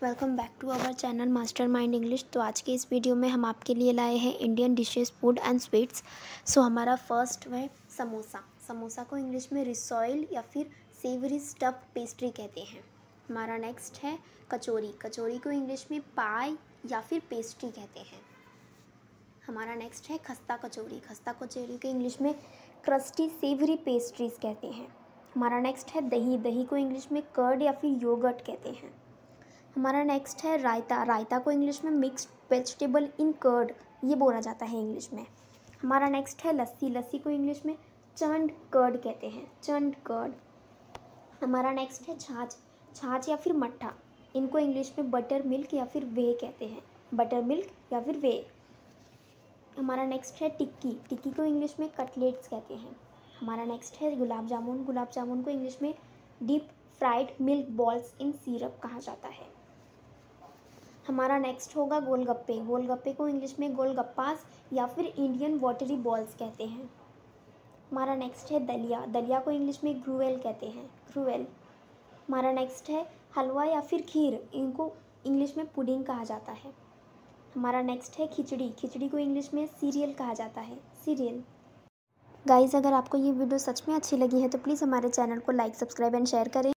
Welcome back to our channel Master Mind English. तो आज के इस वीडियो में हम आपके लिए लाए हैं Indian dishes, food and sweets. So हमारा फर्स्ट है समोसा। समोसा को इंग्लिश में रिसॉइल या फिर सेवरी स्टफ पेस्ट्री कहते हैं। हमारा नेक्स्ट है कचौरी। कचौरी को इंग्लिश में पाई या फिर पेस्ट्री कहते हैं। हमारा नेक्स्ट है खस्ता कचौरी। खस्ता कचौरी को इंग्लिश में क्रस्टी सेवरी पेस्ट्रीज कहते हैं। हमारा नेक्स्ट है दही। दही को इंग्लिश में कर्ड या फिर योगर्ट कहते हैं। हमारा नेक्स्ट है रायता। रायता को इंग्लिश में मिक्स्ड वेजिटेबल इन कर्ड ये बोला जाता है इंग्लिश में। हमारा नेक्स्ट है लस्सी। लस्सी को इंग्लिश में चर्न्ड कर्ड कहते हैं, चर्न्ड कर्ड। हमारा नेक्स्ट है छाछ। छाछ या फिर मट्ठा, इनको इंग्लिश में बटर मिल्क या फिर वे कहते हैं, बटर मिल्क या फिर वे। हमारा नेक्स्ट है टिक्की। टिक्की को इंग्लिश में कटलेट्स कहते हैं। हमारा नेक्स्ट है गुलाब जामुन। गुलाब जामुन को इंग्लिश में deep fried milk balls in syrup कहा जाता है। हमारा नेक्स्ट होगा गोलगप्पे। गोलगप्पे को इंग्लिश में गोलगप्पास या फिर इंडियन वाटरी बॉल्स कहते हैं। हमारा नेक्स्ट है दलिया। दलिया को इंग्लिश में ग्रूवेल कहते हैं, ग्रूवेल। हमारा नेक्स्ट है हलवा या फिर खीर, इनको इंग्लिश में पुडिंग कहा जाता है। हमारा नेक्स्ट है खिचड़ी। खिचड़ी को इंग्लिश में सीरियल कहा जाता है, सीरियल। गाइज़, अगर आपको ये वीडियो सच में अच्छी लगी है तो प्लीज़ हमारे चैनल को लाइक, सब्सक्राइब एंड शेयर करें।